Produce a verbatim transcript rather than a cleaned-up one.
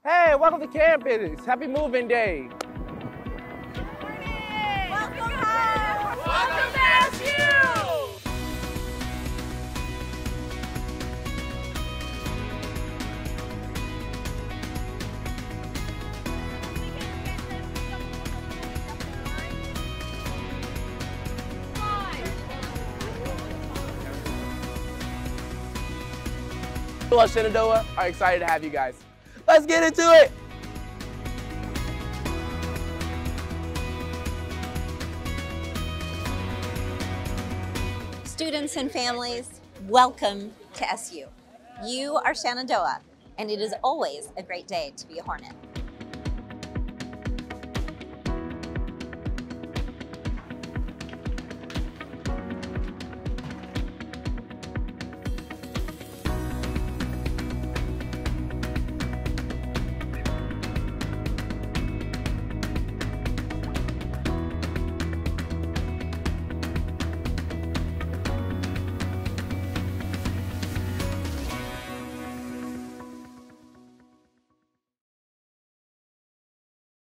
Hey, welcome to campus. Happy moving day. Welcome home. Welcome to S U. Well, Shenandoah are excited to have you guys. Let's get into it. Students and families, welcome to S U. You are Shenandoah, and it is always a great day to be a Hornet.